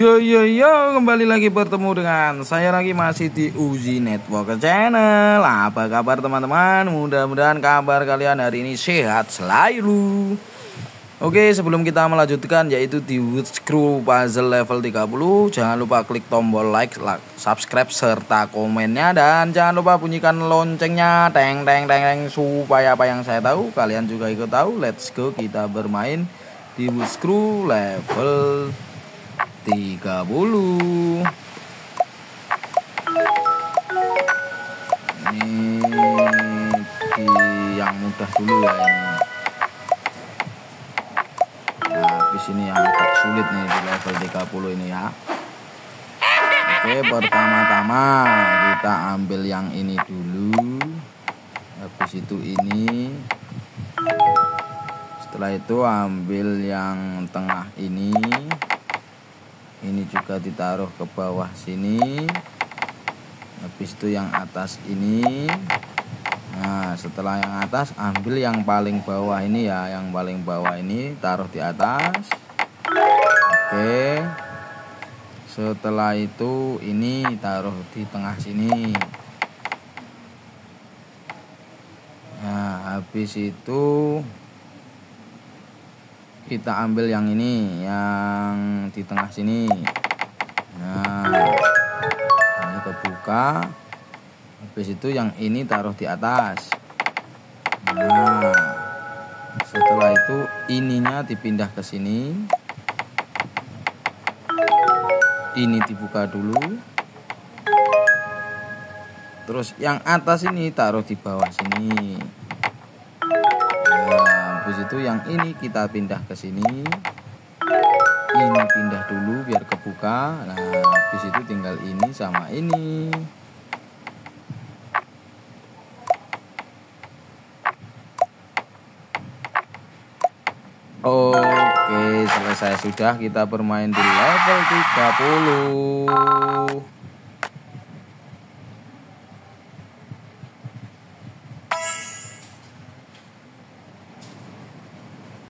Yo, kembali lagi bertemu dengan saya lagi masih di Uzi Network Channel. Apa kabar teman-teman? Mudah-mudahan kabar kalian hari ini sehat selalu. Oke, sebelum kita melanjutkan yaitu di Wood Screw Puzzle level 30, jangan lupa klik tombol like, subscribe serta komennya, dan jangan lupa bunyikan loncengnya teng supaya apa yang saya tahu kalian juga ikut tahu. Let's go, kita bermain di Wood Screw level 30. Ini di yang mudah dulu ya ini. Nah, habis ini yang agak sulit nih di level 30 ini ya. Oke, pertama-tama kita ambil yang ini dulu. Habis itu ini. Setelah itu ambil yang tengah ini. Ini juga ditaruh ke bawah sini. Habis itu yang atas ini. Nah, setelah yang atas ambil yang paling bawah ini ya. Yang paling bawah ini taruh di atas. Oke. Setelah itu ini taruh di tengah sini. Nah, habis itu kita ambil yang ini, yang di tengah sini. Nah, ini kebuka. Habis itu yang ini taruh di atas. Nah, setelah itu ininya dipindah ke sini. Ini dibuka dulu. Terus yang atas ini taruh di bawah sini. Habis itu yang ini kita pindah ke sini. Ini pindah dulu biar kebuka. Nah, habis itu tinggal ini sama ini. Oke, selesai sudah kita bermain di level 30.